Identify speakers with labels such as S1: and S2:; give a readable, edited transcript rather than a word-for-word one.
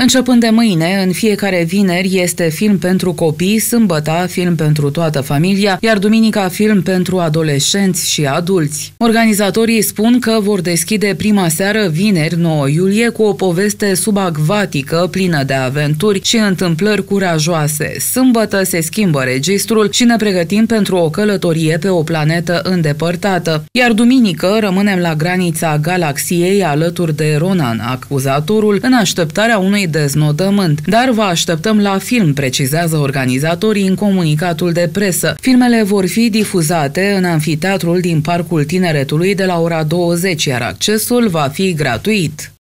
S1: Începând de mâine, în fiecare vineri este film pentru copii, sâmbătă film pentru toată familia, iar duminica film pentru adolescenți și adulți. Organizatorii spun că vor deschide prima seară vineri 9 iulie cu o poveste subacvatică plină de aventuri și întâmplări curajoase. Sâmbătă se schimbă registrul și ne pregătim pentru o călătorie pe o planetă îndepărtată. Iar duminică rămânem la granița galaxiei alături de Ronan, acuzatorul, în așteptarea unui deznodământ. Dar vă așteptăm la film, precizează organizatorii în comunicatul de presă. Filmele vor fi difuzate în amfiteatrul din Parcul Tineretului de la ora 20, iar accesul va fi gratuit.